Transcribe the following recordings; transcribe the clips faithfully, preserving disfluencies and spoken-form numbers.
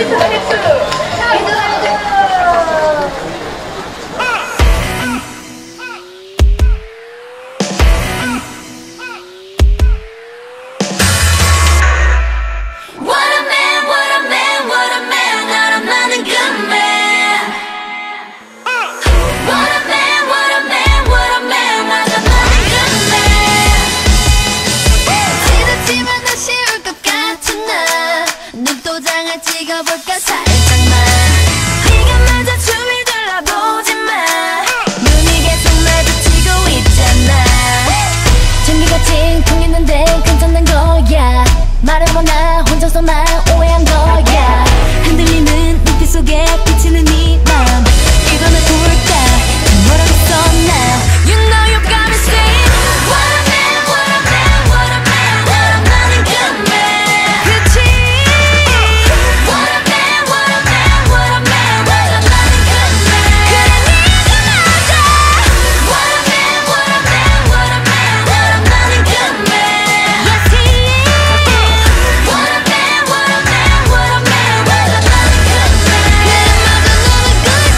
찍어볼까 살짝만 네가 먼저 주위 둘러보지마 눈이 계속 마주치고 있잖아 전기가 찡통했는데 괜찮은 거야 말해봐 나 혼자서만 오해한 거야 흔들리는 눈빛 속에 비치는 네 맘 이거는 볼까 뭐라고 썼나 You know you got me saying What a man, what a man, what a man, what a man and good man 그치 What a man, what a man, what a man, what a man and good man 그래 네가 맞아 What a man, what a man, what a man, what a man and good man Yes he is What a man, what a man, what a man, what a man and good man 그래 맞아 너는 good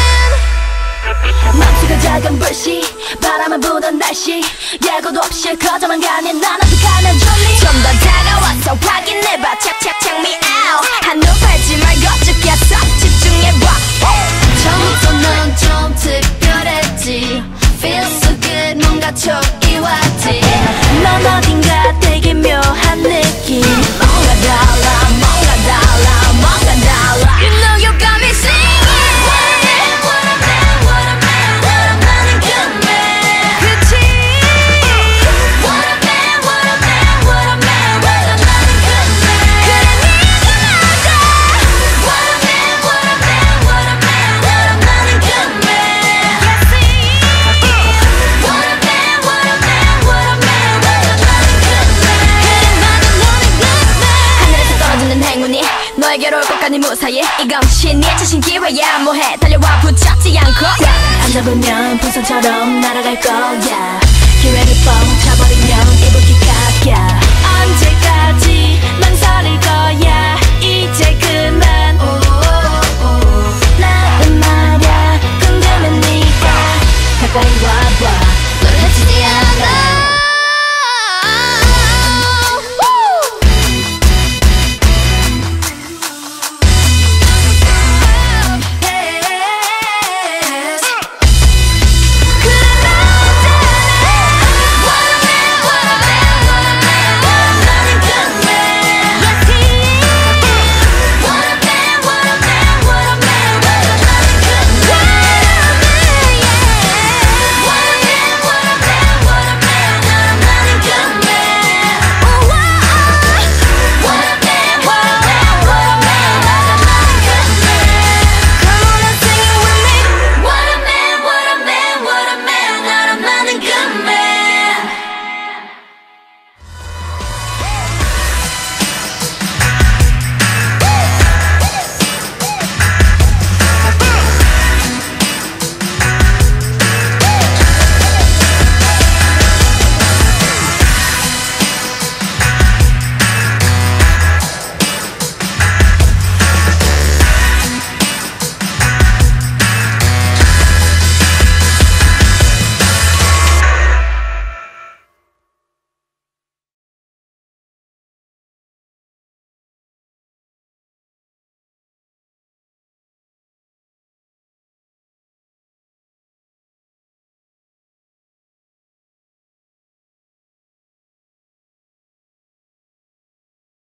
man 맘속에 작은 불씨 바람을 부던 날씨 예고도 없이 커져만 가니 난 어떡하면 좋니 좀 더 다가와서 확인해봐 착착 check me out 한눈 팔지 말고 쭉 계속 집중해봐 처음부터 넌 좀 특별했지 Feel so good 뭔가 촉이 왔지 넌 어딘가 되게 묘한 느낌 뭔가 달라 뭔가 달라 뭔가 달라 You know you got me singing What a man, what a man, what a man, what a man and good man 그치 What a man, what a man, what a man, what a man and good man 그래 네가 맞아 What a man, what a man, what a man, what a man and good man Yes he is What a man, what a man, what a man, what a man and good man 그래 맞아 너는 good man 하늘에서 떨어지는 행운이 너에게로 올 것까지 무사히 이건 신의 자신 기회야 뭐해 달려와 붙잡지 않고 안 잡으면 풍선처럼 날아갈 거야 기회를 뻥 차버리